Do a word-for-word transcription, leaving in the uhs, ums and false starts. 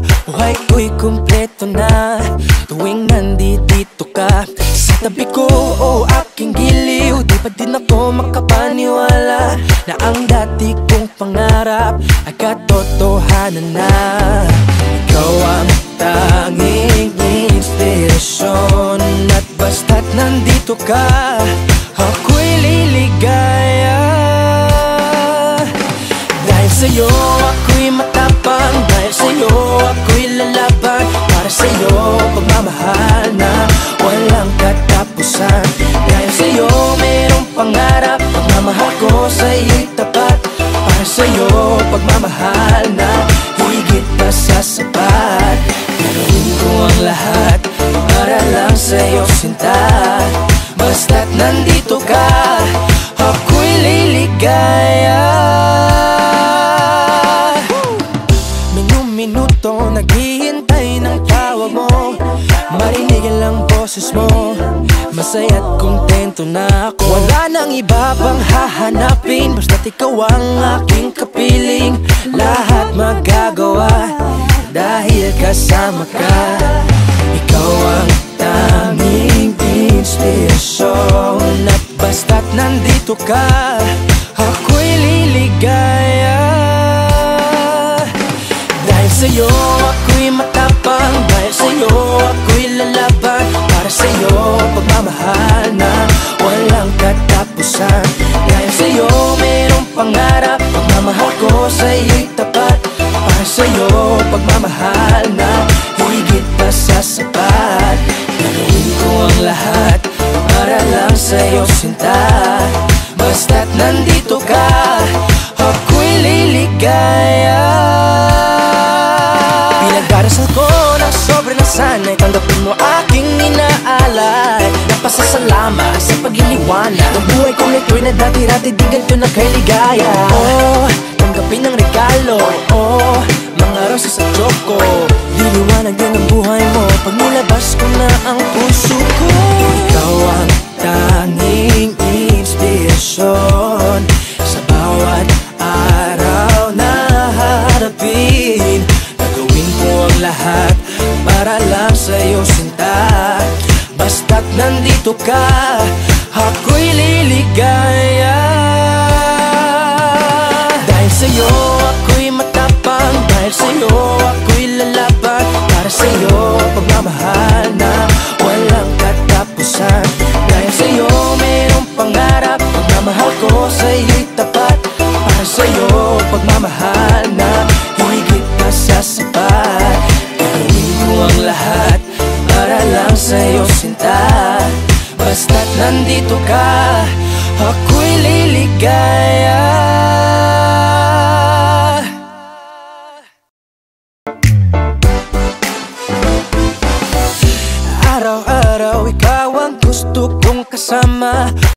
buhay ko'y kumpleto na tuwing nandito ka sa tabi ko. O aking giliw, di pa din ako makapaniwala na ang dati kong pangarap ay katotohanan na. Ikaw ang tanging inspirasyon, at basta't nandito ka, ako'y liligaya. Dahil sa'yo ako'y matapang, dahil sa'yo ako'y lalaban, para sa'yo pagmamahal na walang katapusan. Dahil sa'yo mayroong pangarap, pagmamahal ko sa'yo'y tapat, para sa'yo pagmamahal na higit pa sa sapat. Gagawin ko ang lahat para lang sa'yo sinta, basta't nandito ka, ako'y liligaya. Minuto naghihintay ng tawag mo, marinig lang boses mo, masaya't kontento na ako. Wala nang iba pang hahanapin, basta't ikaw ang aking kapiling. Lahat magagawa dahil kasama ka. Ikaw ang tanging inspirasyon, at basta't nandito ka, ako'y liligaya. Dahil sa'yo ako'y matapang, dahil sa'yo ako'y lalaban, para sa'yo pagmamahal na walang katapusan. Dahil sa'yo mayroong pangarap, pagmamahal ko sa'yo'y tapat, para sa'yo pagmamahal na higit pa sa sapat. Gagawin ko ang lahat para lang sa'yo sinta, basta't nandito ka, ako'y liligaya. Pinagdarasal ko ng sobrang nasanay, tanggapin mo aking inaalay. Napasasalamat sa pag-iniwanag ng buhay kong ito'y na dati-dati di ganito na kay ligaya. Oh, tanggapin ang regalo, oh, mga rosas at choco. Diliwanag din ang buhay mo pag nilabas ko na ang puso ko. Ikaw ang tanging inspirasyon sa bawat araw na harapin. Gagawin ko ang lahat para lang sa'yo sinta, basta't nandito ka, ako'y liligaya. Dahil sa'yo ako'y matapang, dahil sa'yo ako'y lalaban, para sa'yo pagmamahal na walang katapusan. Dahil sa'yo mayroong pangarap, pagmamahal ko sa'yo'y tapat, para sa'yo pagmamahal na higit pa sa sapat. Gagawin ko ang lahat para lang sa'yo sinta, basta't nandito ka, ako'y liligaya. Araw-araw ikaw ang gusto kong kasama.